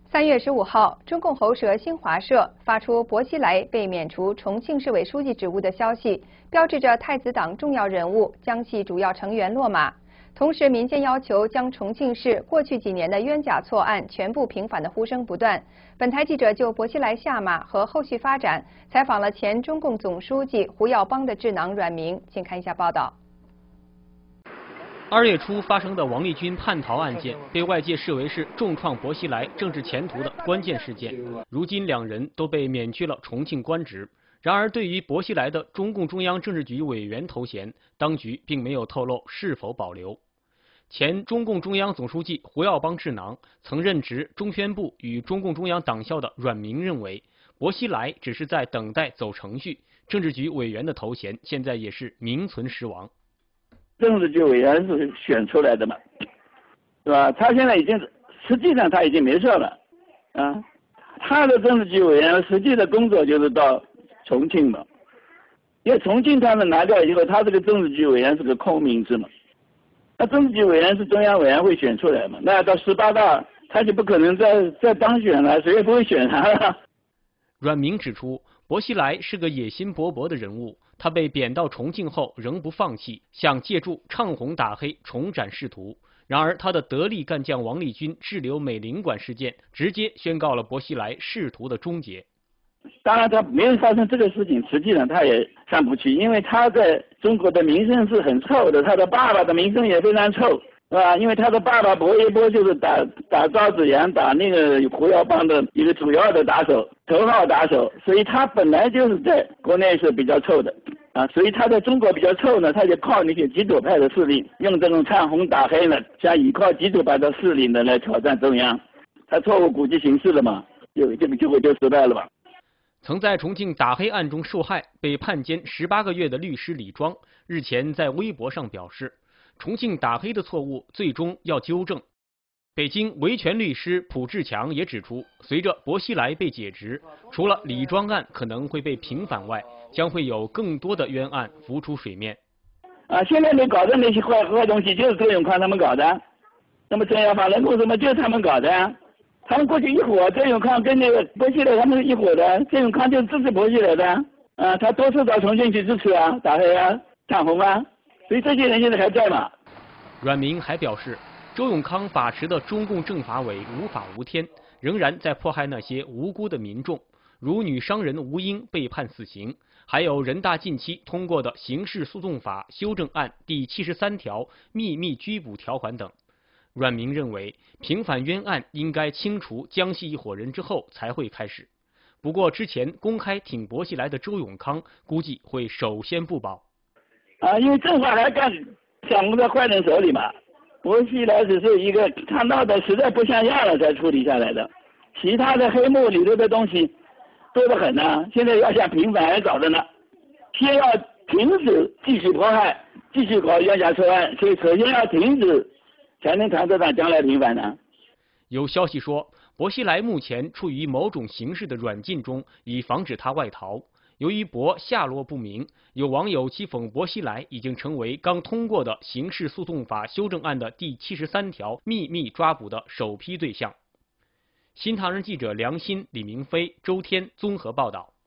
3月15号，中共喉舌新华社发出薄熙来被免除重庆市委书记职务的消息，标志着太子党重要人物、江系主要成员落马。同时，民间要求将重庆市过去几年的冤假错案全部平反的呼声不断。本台记者就薄熙来下马和后续发展采访了前中共总书记胡耀邦的智囊阮明，请看一下报道。 2月初发生的王立军叛逃案件被外界视为是重创薄熙来政治前途的关键事件。如今两人都被免去了重庆官职。然而，对于薄熙来的中共中央政治局委员头衔，当局并没有透露是否保留。前中共中央总书记胡耀邦智囊、曾任职中宣部与中共中央党校的阮明认为，薄熙来只是在等待走程序，政治局委员的头衔现在也是名存实亡。 政治局委员是选出来的嘛，是吧？他现在实际上他已经没事了，啊，他的政治局委员实际的工作就是到重庆嘛，因为重庆他们拿掉以后，他这个政治局委员是个空名字嘛，那政治局委员是中央委员会选出来嘛，那到18大他就不可能再当选了，谁也不会选他了。 阮明指出，薄熙来是个野心勃勃的人物。他被贬到重庆后仍不放弃，想借助唱红打黑重展仕途。然而，他的得力干将王立军滞留美领馆事件，直接宣告了薄熙来仕途的终结。 当然，他没有发生这个事情，实际上他也上不去，因为他在中国的名声是很臭的，他的爸爸的名声也非常臭，是吧？因为他的爸爸薄一波就是打赵紫阳、打那个胡耀邦的一个主要的打手、头号打手，所以他本来就是在国内是比较臭的。所以他在中国比较臭呢，他就靠那些极左派的势力，用这种唱红打黑呢，想依靠极左派的势力呢来挑战中央，他错误估计形势了嘛，就失败了吧。 曾在重庆打黑案中受害、被判监18个月的律师李庄，日前在微博上表示，重庆打黑的错误最终要纠正。北京维权律师卜志强也指出，随着薄熙来被解职，除了李庄案可能会被平反外，将会有更多的冤案浮出水面。 现在你搞的那些坏东西就是周永康他们搞的，那么镇压法轮功什么就是他们搞的呀。他们过去一伙，周永康跟那个薄熙来他们是一伙的，周永康就是支持薄熙来的，他多次到重庆去支持啊，打黑啊，唱红啊，所以这些人现在还在嘛。 阮明还表示，周永康把持的中共政法委无法无天，仍然在迫害那些无辜的民众，如女商人吴英被判死刑，还有人大近期通过的刑事诉讼法修正案第73条秘密拘捕条款等。阮明认为，平反冤案应该清除江西一伙人之后才会开始。不过，之前公开挺薄熙来的周永康估计会首先不保。 因为政法还掌握在坏人手里嘛。薄熙来只是一个他闹得实在不像样了才处理下来的，其他的黑幕里头的东西多得很呢。现在要想平反还早着呢，先要停止继续迫害，继续搞冤假错案，所以首先要停止，才能谈得上将来平反呢。 有消息说，薄熙来目前处于某种形式的软禁中，以防止他外逃。由于薄下落不明，有网友讥讽薄熙来已经成为刚通过的刑事诉讼法修正案的第73条秘密抓捕的首批对象。新唐人记者梁鑫、李明飞、周天综合报道。